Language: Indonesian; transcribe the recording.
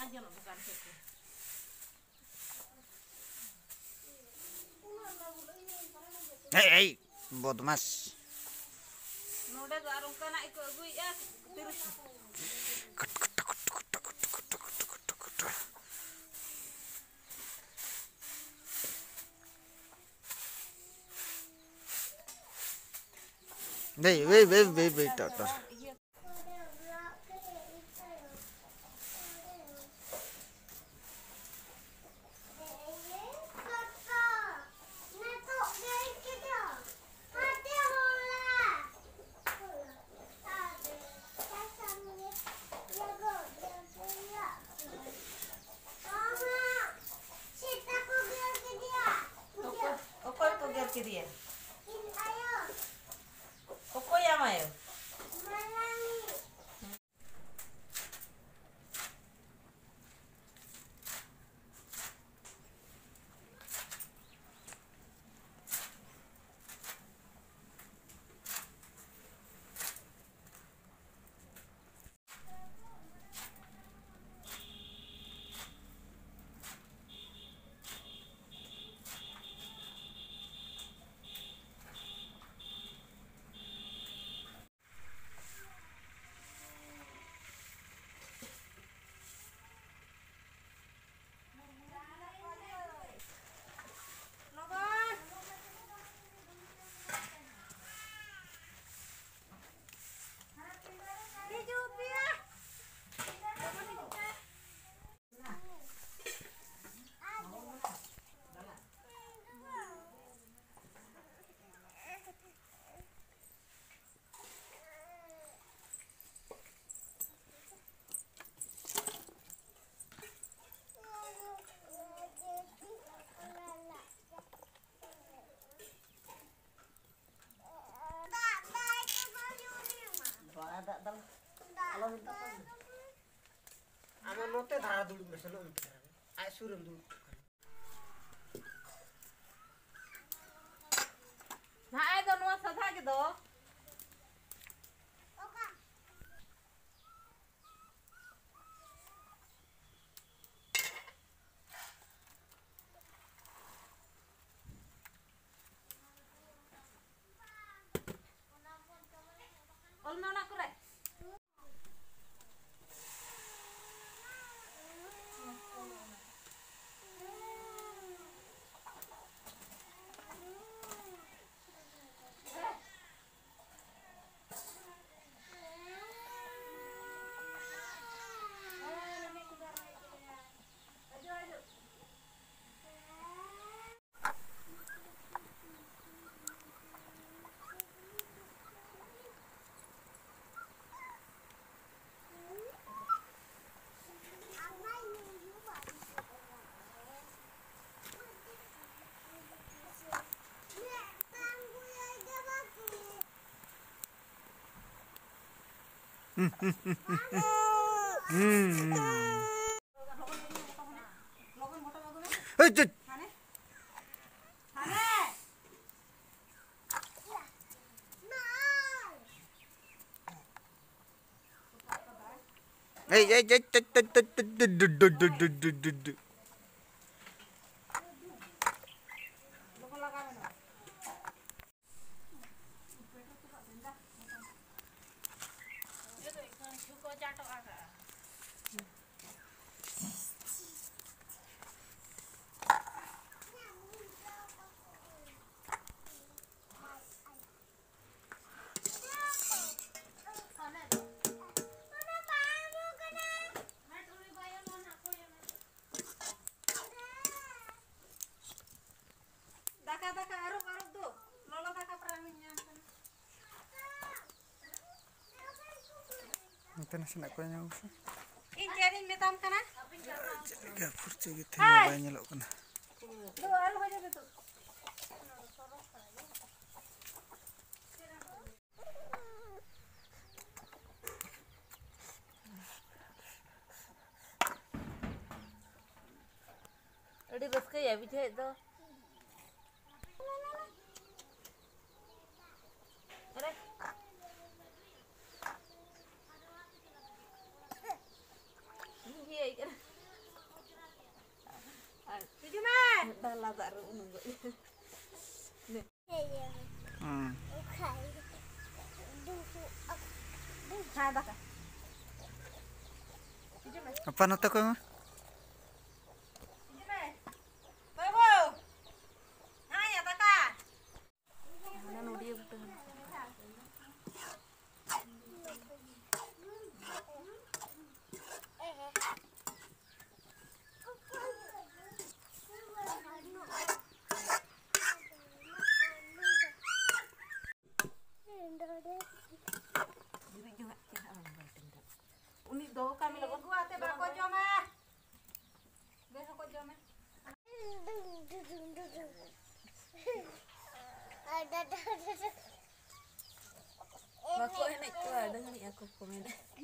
aja no bukan situ. Hei, bodmas. Node tuh arung kena ikut gue ya terus. Wei, tor. Dia. Koko ya mayo. Ama note dhara dulu berselo untuk ay suram dulu. Nah, itu nuas saja gitu. Ol mana aku rek? Hey. Daka aruk tuh. Lolo daka perangnya. Nanti nasi nak kau yang usah. Ini metam kana? Gapur cegit banyak lok kana. Tuh aruk aja tuh. Udah raska ya bijak itu. Aduh. Iya, tak nunggu. Nih. Ada kah? Apa nata ko mah? Uni do kami lagu gua teh bako joma. Besok ko joma. Bako enak tuh dengan aku komen.